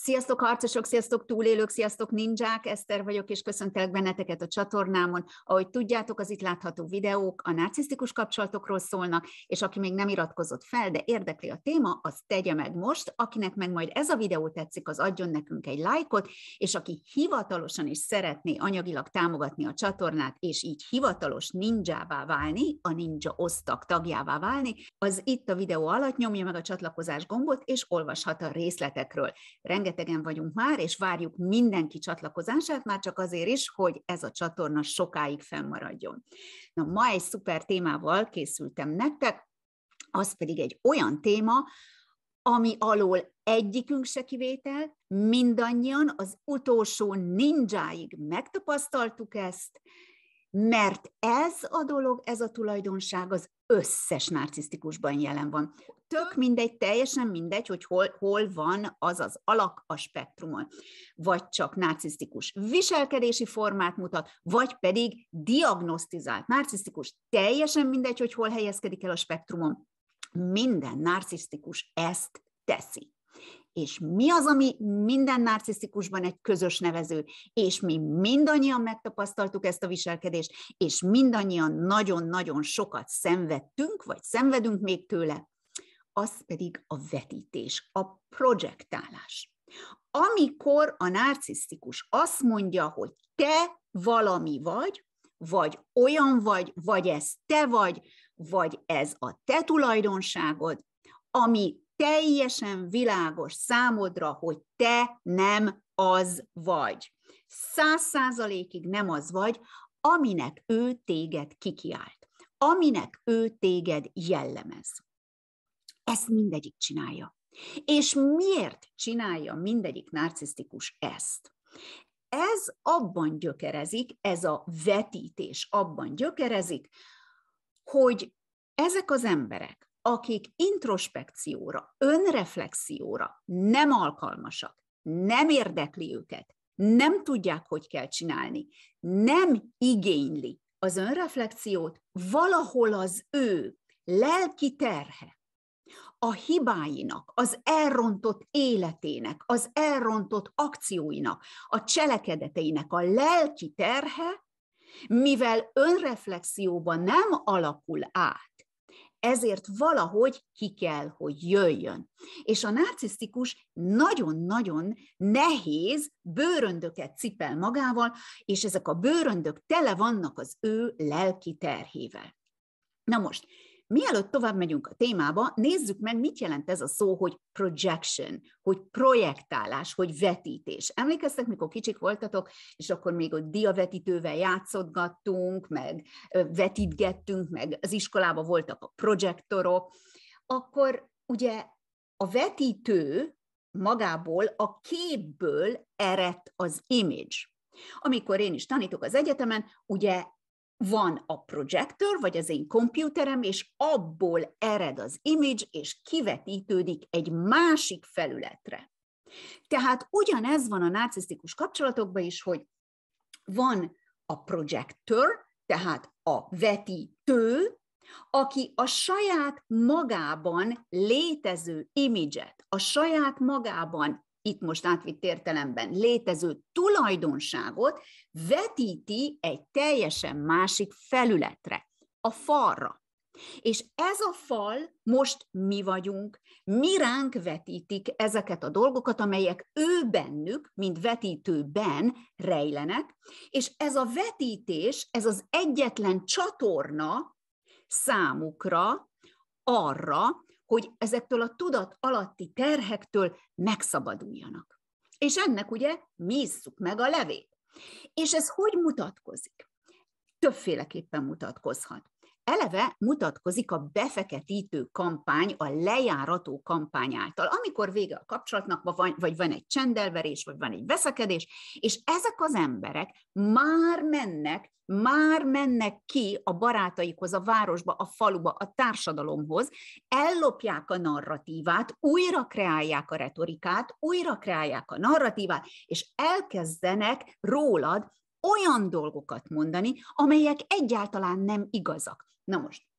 Sziasztok harcosok, sziasztok túlélők, sziasztok nindzsák, Eszter vagyok, és köszöntelek benneteket a csatornámon. Ahogy tudjátok, az itt látható videók a narcisztikus kapcsolatokról szólnak, és aki még nem iratkozott fel, de érdekli a téma, az tegye meg most, akinek meg majd ez a videó tetszik, az adjon nekünk egy lájkot, és aki hivatalosan is szeretné anyagilag támogatni a csatornát, és így hivatalos nindzsává válni, a nindzsa osztag tagjává válni, az itt a videó alatt nyomja meg a csatlakozás gombot, és olvashat a részletekről. Rengetegen vagyunk már, és várjuk mindenki csatlakozását, már csak azért is, hogy ez a csatorna sokáig fennmaradjon. Na, ma egy szuper témával készültem nektek, az pedig egy olyan téma, ami alól egyikünk se kivétel, mindannyian az utolsó nindzsáig megtapasztaltuk ezt, mert ez a dolog, ez a tulajdonság az összes narcisztikusban jelen van. Tök mindegy, teljesen mindegy, hogy hol van az az alak a spektrumon. Vagy csak narcisztikus viselkedési formát mutat, vagy pedig diagnosztizált narcisztikus. Teljesen mindegy, hogy hol helyezkedik el a spektrumon. Minden narcisztikus ezt teszi. És mi az, ami minden narcisztikusban egy közös nevező, és mi mindannyian megtapasztaltuk ezt a viselkedést, és mindannyian nagyon-nagyon sokat szenvedtünk, vagy szenvedünk még tőle, az pedig a vetítés, a projektálás. Amikor a narcisztikus azt mondja, hogy te valami vagy olyan vagy ez te vagy ez a te tulajdonságod, ami teljesen világos számodra, hogy te nem az vagy. 100%-ig nem az vagy, aminek ő téged kikiált, aminek ő téged jellemez. Ezt mindegyik csinálja. És miért csinálja mindegyik narcisztikus ezt? Ez abban gyökerezik, ez a vetítés abban gyökerezik, hogy ezek az emberek, akik introspekcióra, önreflexióra nem alkalmasak, nem érdekli őket, nem tudják, hogy kell csinálni, nem igényli az önreflexiót, valahol az ő lelki terhe, a hibáinak, az elrontott életének, az elrontott akcióinak, a cselekedeteinek a lelki terhe, mivel önreflexióban nem alakul át, ezért valahogy ki kell, hogy jöjjön. És a narcisztikus nagyon-nagyon nehéz bőröndöket cipel magával, és ezek a bőröndök tele vannak az ő lelki terhével. Na most, mielőtt tovább megyünk a témába, nézzük meg, mit jelent ez a szó, hogy projection, hogy projektálás, hogy vetítés. Emlékeztek, mikor kicsik voltatok, és akkor még ott diavetítővel játszotgattunk, meg vetítgettünk, meg az iskolában voltak a projektorok, akkor ugye a vetítő magából, a képből eredt az image. Amikor én is tanítok az egyetemen, ugye van a projektor, vagy az én komputerem, és abból ered az image, és kivetítődik egy másik felületre. Tehát ugyanez van a narcisztikus kapcsolatokban is, hogy van a projector, tehát a vetítő, aki a saját magában létező image-et, a saját magában, itt most átvitt értelemben létező tulajdonságot vetíti egy teljesen másik felületre, a falra. És ez a fal most mi vagyunk, mi ránk vetítik ezeket a dolgokat, amelyek ő bennük, mint vetítőben rejlenek, és ez a vetítés, ez az egyetlen csatorna számukra arra, hogy ezektől a tudat alatti terhektől megszabaduljanak. És ennek ugye mi isszuk meg a levét. És ez hogy mutatkozik? Többféleképpen mutatkozhat. Eleve mutatkozik a befeketítő kampány, a lejárató kampány által, amikor vége a kapcsolatnak, vagy van egy csendelverés, vagy van egy veszekedés, és ezek az emberek már mennek ki a barátaikhoz, a városba, a faluba, a társadalomhoz, ellopják a narratívát, újra kreálják a retorikát, újra kreálják a narratívát, és elkezdenek rólad olyan dolgokat mondani, amelyek egyáltalán nem igazak. Na most,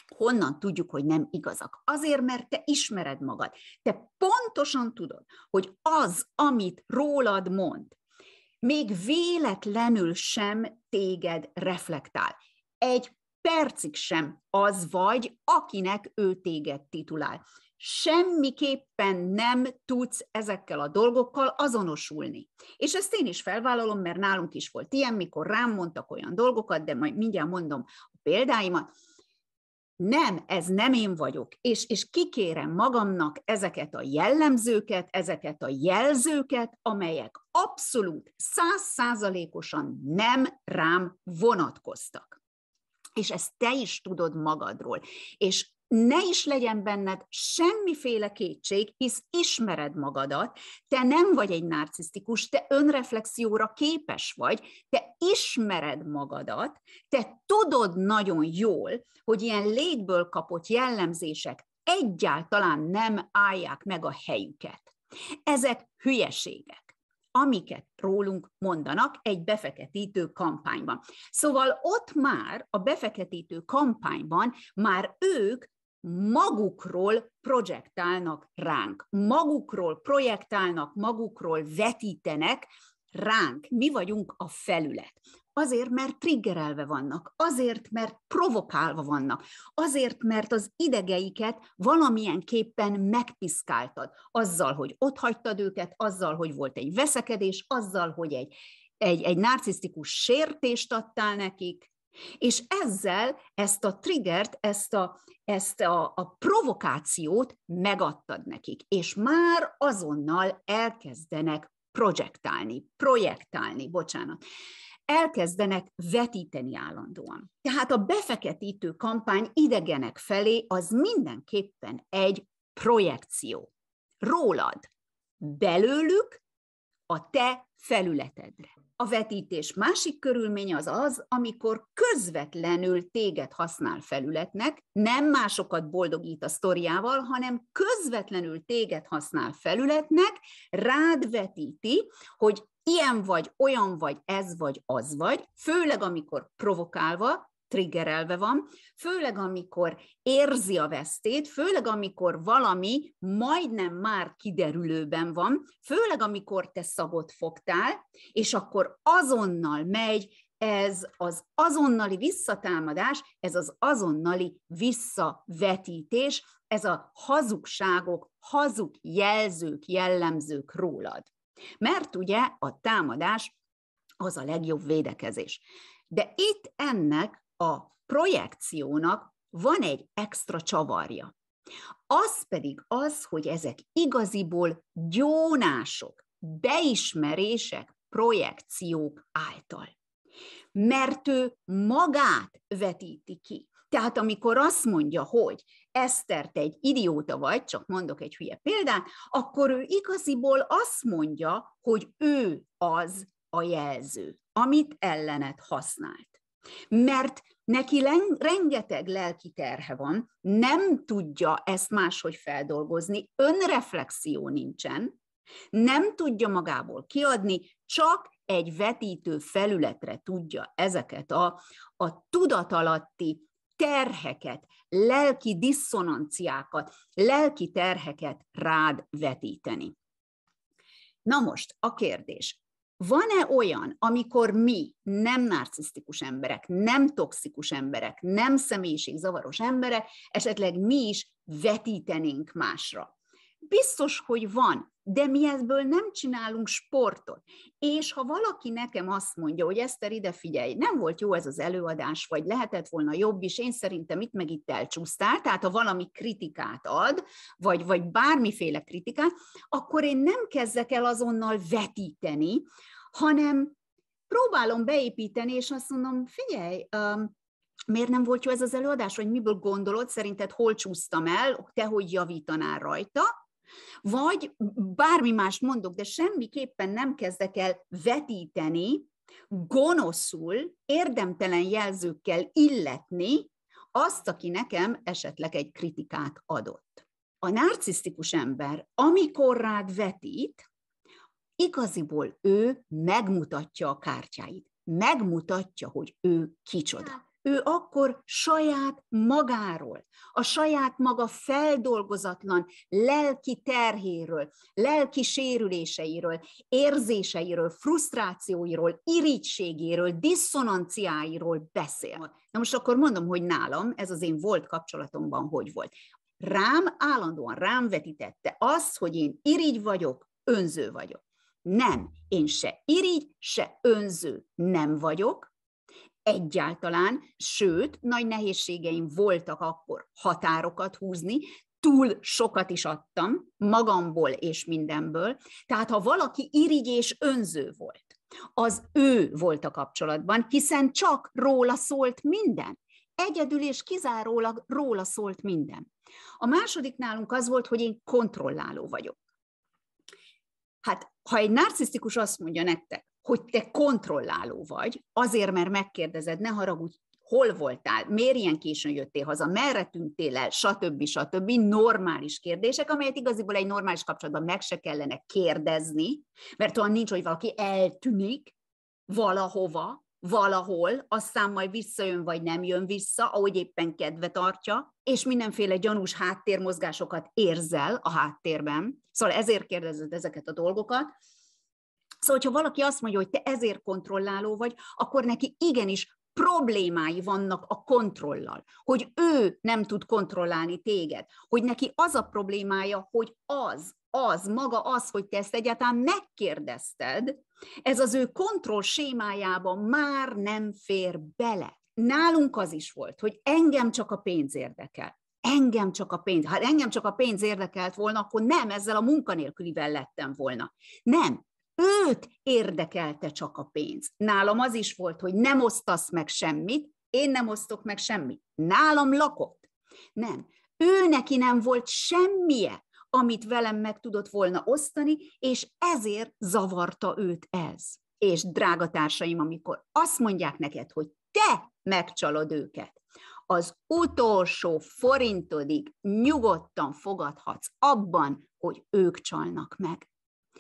Honnan tudjuk, hogy nem igazak? Azért, mert te ismered magad. Te pontosan tudod, hogy az, amit rólad mond, még véletlenül sem téged reflektál. Egy percig sem az vagy, akinek ő téged titulál. Semmiképpen nem tudsz ezekkel a dolgokkal azonosulni. És ezt én is felvállalom, mert nálunk is volt ilyen, mikor rám mondtak olyan dolgokat, de majd mindjárt mondom a példáimat. Nem, ez nem én vagyok, és kikérem magamnak ezeket a jellemzőket, ezeket a jelzőket, amelyek abszolút 100%-osan nem rám vonatkoztak. És ezt te is tudod magadról. És ne is legyen benned semmiféle kétség, hisz ismered magadat, te nem vagy egy narcisztikus, te önreflexióra képes vagy, te ismered magadat, te tudod nagyon jól, hogy ilyen légből kapott jellemzések egyáltalán nem állják meg a helyüket. Ezek hülyeségek, amiket rólunk mondanak egy befeketítő kampányban. Szóval ott már a befeketítő kampányban már ők magukról projektálnak ránk, magukról projektálnak, magukról vetítenek ránk. Mi vagyunk a felület. Azért, mert triggerelve vannak, azért, mert provokálva vannak, azért, mert az idegeiket valamilyenképpen megpiszkáltad. Azzal, hogy otthagytad őket, azzal, hogy volt egy veszekedés, azzal, hogy egy narcisztikus sértést adtál nekik, és ezzel ezt a triggert, ezt a provokációt megadtad nekik, és már azonnal elkezdenek elkezdenek vetíteni állandóan. Tehát a befeketítő kampány idegenek felé az mindenképpen egy projekció. Rólad, belőlük, a te felületedre. A vetítés másik körülménye az, amikor közvetlenül téged használ felületnek, nem másokat boldogít a sztoriával, hanem közvetlenül téged használ felületnek, rád vetíti, hogy ilyen vagy, olyan vagy, ez vagy, az vagy, főleg amikor provokálva, triggerelve van, főleg amikor érzi a vesztét, főleg amikor valami majdnem már kiderülőben van, főleg amikor te szagot fogtál, és akkor azonnal megy ez az azonnali visszatámadás, ez az azonnali visszavetítés, ez a hazugságok, hazug jelzők, jellemzők rólad. Mert ugye a támadás az a legjobb védekezés. De itt ennek a projekciónak van egy extra csavarja. Az pedig az, hogy ezek igaziból gyónások, beismerések, projekciók által. Mert ő magát vetíti ki. Tehát amikor azt mondja, hogy Eszter, te egy idióta vagy, csak mondok egy hülye példát, akkor ő igaziból azt mondja, hogy ő az a jelző, amit ellened használt. Mert neki rengeteg lelki terhe van, nem tudja ezt máshogy feldolgozni, önreflexió nincsen, nem tudja magából kiadni, csak egy vetítő felületre tudja ezeket a tudatalatti terheket, lelki diszonanciákat, lelki terheket rád vetíteni. Na most a kérdés. Van-e olyan, amikor mi, nem narcisztikus emberek, nem toxikus emberek, nem személyiségzavaros emberek, esetleg mi is vetítenénk másra? Biztos, hogy van, de mi ebből nem csinálunk sportot. És ha valaki nekem azt mondja, hogy Eszter, ide figyelj, nem volt jó ez az előadás, vagy lehetett volna jobb is, én szerintem itt meg itt elcsúsztál, tehát ha valami kritikát ad, vagy bármiféle kritikát, akkor én nem kezdek el azonnal vetíteni, hanem próbálom beépíteni, és azt mondom, figyelj, miért nem volt jó ez az előadás, vagy miből gondolod, szerinted hol csúsztam el, te hogy javítanál rajta, vagy bármi mást mondok, de semmiképpen nem kezdek el vetíteni, gonoszul, érdemtelen jelzőkkel illetni azt, aki nekem esetleg egy kritikát adott. A narcisztikus ember, amikor rád vetít, igaziból ő megmutatja a kártyáit, megmutatja, hogy ő kicsoda. ő akkor saját magáról, a saját maga feldolgozatlan lelki terhéről, lelki sérüléseiről, érzéseiről, frusztrációiról, irítségéről, disszonanciáiról beszél. Na most akkor mondom, hogy nálam, ez az én volt kapcsolatomban hogy volt. Állandóan rám vetítette azt, hogy én irigy vagyok, önző vagyok. Nem, én se irigy, se önző nem vagyok, egyáltalán, sőt, nagy nehézségeim voltak akkor határokat húzni, túl sokat is adtam, magamból és mindenből, tehát ha valaki irigy és önző volt, az ő volt a kapcsolatban, hiszen csak róla szólt minden. Egyedül és kizárólag róla szólt minden. A második nálunk az volt, hogy én kontrolláló vagyok. Hát, ha egy narcisztikus azt mondja nektek, hogy te kontrolláló vagy, azért, mert megkérdezed, ne haragudj, hol voltál, miért ilyen későn jöttél haza, merre tűntél el, stb. Normális kérdések, amelyet igaziból egy normális kapcsolatban meg se kellene kérdezni, mert olyan nincs, hogy valaki eltűnik valahova, valahol, aztán majd visszajön, vagy nem jön vissza, ahogy éppen kedve tartja, és mindenféle gyanús háttérmozgásokat érzel a háttérben. Szóval ezért kérdezed ezeket a dolgokat. Szóval, hogyha valaki azt mondja, hogy te ezért kontrolláló vagy, akkor neki igenis problémái vannak a kontrollal, hogy ő nem tud kontrollálni téged, hogy neki az a problémája, hogy maga az, hogy te ezt egyáltalán megkérdezted, ez az ő kontroll sémájában már nem fér bele. Nálunk az is volt, hogy engem csak a pénz érdekel. Engem csak a pénz. Ha engem csak a pénz érdekelt volna, akkor nem ezzel a munkanélkülivel lettem volna. Nem. Őt érdekelte csak a pénz. Nálam az is volt, hogy nem osztasz meg semmit, én nem osztok meg semmit. Nálam lakott. Nem. Ő neki nem volt semmije, amit velem meg tudott volna osztani, és ezért zavarta őt ez. És drága társaim, amikor azt mondják neked, hogy te megcsalod őket, az utolsó forintodig nyugodtan fogadhatsz abban, hogy ők csalnak meg.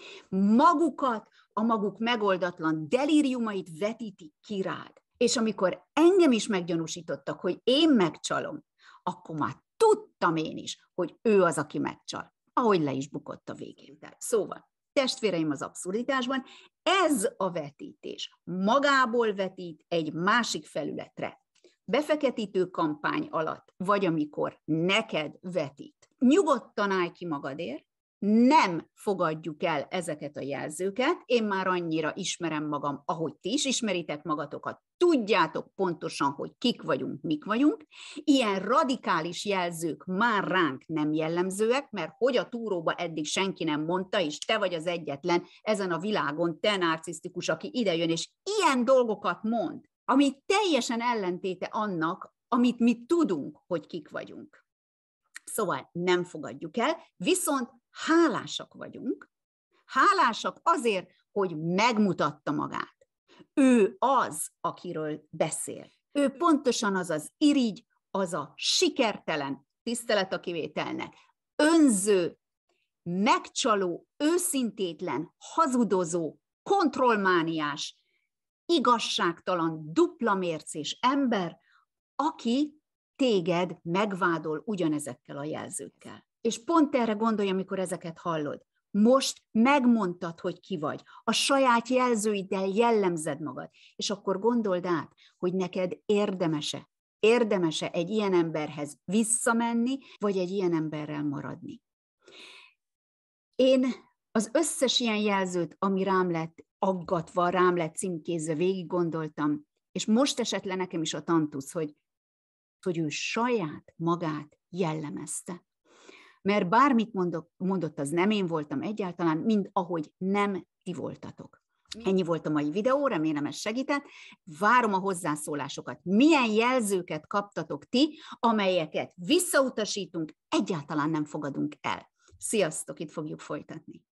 Magukat, a maguk megoldatlan delíriumait vetítik ki rád. És amikor engem is meggyanúsítottak, hogy én megcsalom, akkor már tudtam én is, hogy ő az, aki megcsal. Ahogy le is bukott a végén. Szóval, testvéreim az abszurditásban, ez a vetítés magából vetít egy másik felületre. Befeketítő kampány alatt, vagy amikor neked vetít. Nyugodtan állj ki magadért, nem fogadjuk el ezeket a jelzőket, én már annyira ismerem magam, ahogy ti is ismeritek magatokat, tudjátok pontosan, hogy kik vagyunk, mik vagyunk, ilyen radikális jelzők már ránk nem jellemzőek, mert hogy a túróba eddig senki nem mondta, és te vagy az egyetlen ezen a világon, te narcisztikus, aki idejön, és ilyen dolgokat mond, ami teljesen ellentéte annak, amit mi tudunk, hogy kik vagyunk. Szóval nem fogadjuk el, viszont hálásak vagyunk. Hálásak azért, hogy megmutatta magát. Ő az, akiről beszél. Ő pontosan az az irigy, az a sikertelen, tisztelet a kivételnek, önző, megcsaló, őszintétlen, hazudozó, kontrollmániás, igazságtalan, dupla mércés ember, aki téged megvádol ugyanezekkel a jelzőkkel. És pont erre gondolj, amikor ezeket hallod. Most megmondtad, hogy ki vagy. A saját jelzőiddel jellemzed magad. És akkor gondold át, hogy neked érdemese egy ilyen emberhez visszamenni, vagy egy ilyen emberrel maradni. Én az összes ilyen jelzőt, ami rám lett aggatva, rám lett címkézve, végig gondoltam, és most esett le nekem is a tantusz, hogy ő saját magát jellemezte. Mert bármit mondott, az nem én voltam egyáltalán, mind ahogy nem ti voltatok. Ennyi volt a mai videó, remélem ez segített. Várom a hozzászólásokat. Milyen jelzőket kaptatok ti, amelyeket visszautasítunk, egyáltalán nem fogadunk el. Sziasztok, itt fogjuk folytatni.